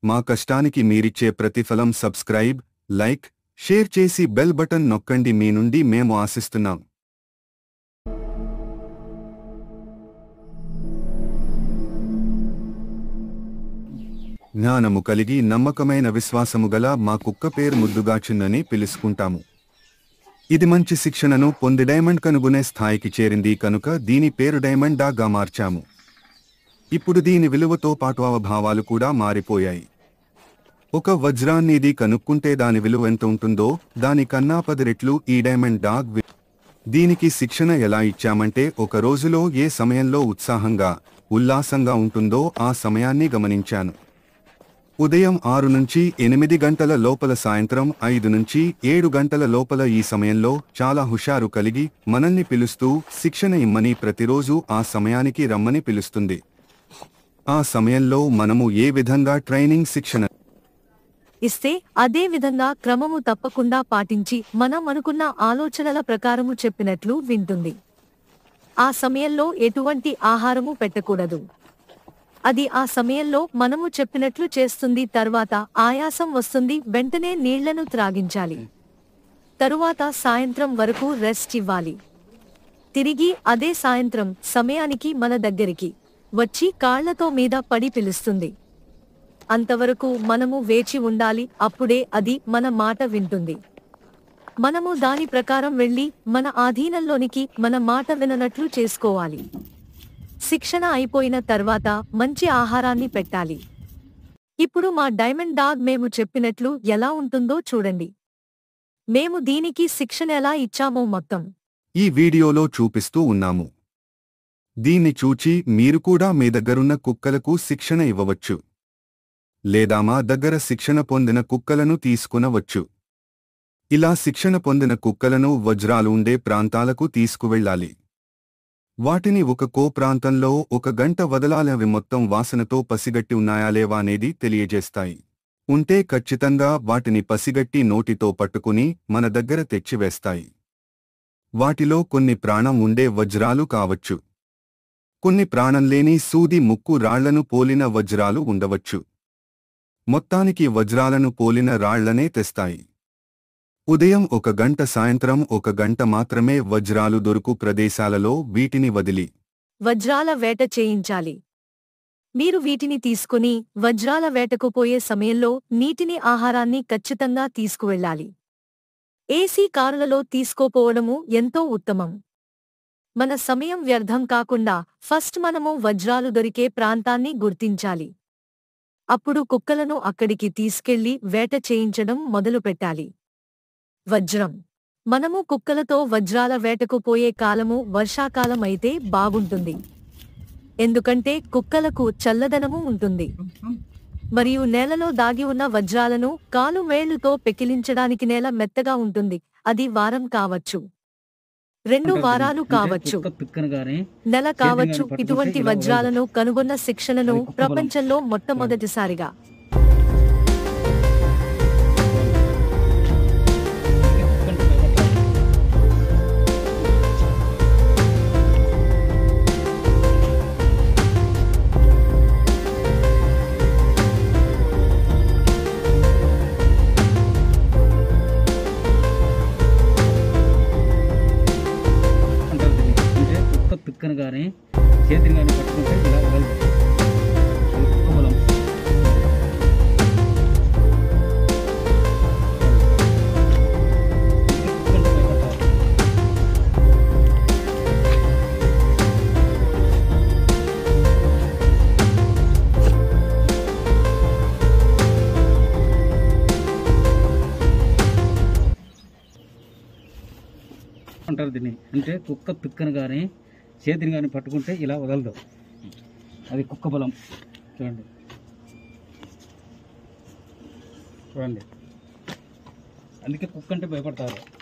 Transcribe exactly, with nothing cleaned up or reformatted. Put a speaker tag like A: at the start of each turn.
A: మా కష్టానికి మీరిచ్చే ప్రతిఫలం సబ్స్క్రైబ్, లైక్, షేర్ చేసి బెల్ బటన్ నొక్కండి. మీ నుండి మేము ఆశిస్తున్నాం. జ్ఞానము కలిగి నమ్మకమైన విశ్వాసము గల మా కుక్క పేరు ముద్దుగా చిన్నని పిలుసుకుంటాము. ఇది మంచి శిక్షణను పొంది డైమండ్ కనుగొనే స్థాయికి చేరింది కనుక దీని పేరు డైమండ్ డాగ్గా మార్చాము. ఇప్పుడు దీని విలువతో పాటు అవభావాలు కూడా మారిపోయాయి. ఒక వజ్రాన్ని ఇది కనుక్కుంటే దాని విలువ ఎంత ఉంటుందో దాని కన్నా పది రెట్లు ఈ డైమండ్ డాగ్. దీనికి శిక్షణ ఎలా ఇచ్చామంటే ఒక రోజులో ఏ సమయంలో ఉత్సాహంగా, ఉల్లాసంగా ఉంటుందో ఆ సమయాన్ని గమనించాను. ఉదయం ఆరు నుంచి ఎనిమిది గంటల లోపల, సాయంత్రం ఐదు నుంచి ఏడు గంటల లోపల. ఈ సమయంలో చాలా హుషారు కలిగి మనల్ని పిలుస్తూ శిక్షణ ఇమ్మని ప్రతిరోజు ఆ సమయానికి రమ్మని పిలుస్తుంది. ఆ సమయంలో మనము ఏ విధంగా ట్రైనింగ్ శిక్షణ
B: ఇస్తే అదే విధంగా క్రమము తప్పకుండా పాటించి మనం అనుకున్న ఆలోచనల ప్రకారము చెప్పినట్లు వింటుంది. ఆ సమయంలో ఎటువంటి ఆహారము పెట్టకూడదు. అది ఆ సమయంలో మనము చెప్పినట్లు చేస్తుంది. తర్వాత ఆయాసం వస్తుంది, వెంటనే నీళ్లను త్రాగించాలి. తరువాత సాయంత్రం వరకు రెస్ట్ ఇవ్వాలి. తిరిగి అదే సాయంత్రం సమయానికి మన దగ్గరికి వచ్చి కాళ్లతో మీద పడి పిలుస్తుంది. అంతవరకు మనము వేచి ఉండాలి. అప్పుడే అది మన మాట వింటుంది. మనము దాని ప్రకారం వెళ్లి మన ఆధీనంలోనికి మన మాట విననట్లు చేసుకోవాలి. శిక్షణ అయిపోయిన తర్వాత మంచి ఆహారాన్ని పెట్టాలి. ఇప్పుడు మా డైమండ్ డాగ్ మేము చెప్పినట్లు ఎలా ఉంటుందో చూడండి. మేము దీనికి శిక్షణ ఎలా ఇచ్చామో మొత్తం
A: ఈ వీడియోలో చూపిస్తూ ఉన్నాము. దీన్ని చూచి మీరు కూడా మీ దగ్గరున్న కుక్కలకు శిక్షణ ఇవ్వవచ్చు, లేదా మా దగ్గర శిక్షణ పొందిన కుక్కలను తీసుకునవచ్చు. ఇలా శిక్షణ పొందిన కుక్కలను వజ్రాలు ఉండే ప్రాంతాలకు తీసుకువెళ్ళాలి. వాటిని ఒక కో ప్రాంతంలో ఒక గంట వదలాలి. అవి మొత్తం వాసనతో పసిగట్టి ఉన్నాయా లేవా అనేది తెలియజేస్తాయి. ఉంటే ఖచ్చితంగా వాటిని పసిగట్టి నోటితో పట్టుకుని మన దగ్గర తెచ్చివేస్తాయి. వాటిలో కొన్ని ప్రాణం ఉండే వజ్రాలు కావచ్చు, కొన్ని ప్రాణం లేని సూది ముక్కు రాళ్లను పోలిన వజ్రాలు ఉండవచ్చు. మొత్తానికి వజ్రాలను పోలిన రాళ్లనే తెస్తాయి. ఉదయం ఒక గంట, సాయంత్రం ఒక గంట మాత్రమే వజ్రాలు దొరుకు ప్రదేశాలలో వీటిని వదిలి
B: వజ్రాల వేట చేయించాలి. మీరు వీటిని తీసుకుని వజ్రాల వేటకు పోయే సమయంలో నీటిని, ఆహారాన్ని ఖచ్చితంగా తీసుకువెళ్ళాలి. ఏసీ కారులలో తీసుకోపోవడము ఎంతో ఉత్తమం. మన సమయం వ్యర్థం కాకుండా ఫస్ట్ మనము వజ్రాలు దొరికే ప్రాంతాన్ని గుర్తించాలి. అప్పుడు కుక్కలను అక్కడికి తీసుకెళ్లి వేట చేయించడం మొదలుపెట్టాలి. వజ్రం. మనము కుక్కలతో వజ్రాల వేటకు పోయే కాలము వర్షాకాలం అయితే బాగుంటుంది. ఎందుకంటే కుక్కలకు చల్లదనము ఉంటుంది. మరియు నేలలో దాగి ఉన్న వజ్రాలను కాలు వేళ్లుతో పెకిలించడానికి నేల మెత్తగా ఉంటుంది. అది వారం కావచ్చు, రెండు వారాలు కావచ్చు, నెల కావచ్చు. ఇటువంటి వజ్రాలను కనుగొన్న శిక్షణను ప్రపంచంలో మొట్టమొదటిసారిగా
C: పిక్కను కానీ చేతిని కానీ పట్టుకుంటే ఇలా వదలదు. కుక్కబలం. అంటారు దీన్ని. అంటే కుక్క పిక్కను కానీ చేతిని కానీ పట్టుకుంటే ఇలా వదలదు. అది కుక్క బలం. చూడండి చూడండి అందుకే కుక్క అంటే భయపడతారు.